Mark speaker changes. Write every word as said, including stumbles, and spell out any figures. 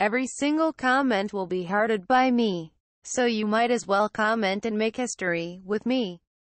Speaker 1: Every single comment will be hearted by me. So you might as well comment and make history with me.